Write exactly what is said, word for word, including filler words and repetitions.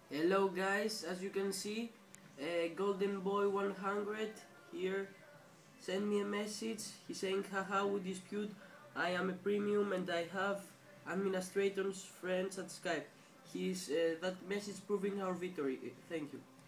Hello guys, as you can see, uh, Golden Boy one hundred here send me a message. He's saying, haha, we dispute, I am a premium and I have administrators friends at Skype. He's uh, that message proving our victory. Thank you.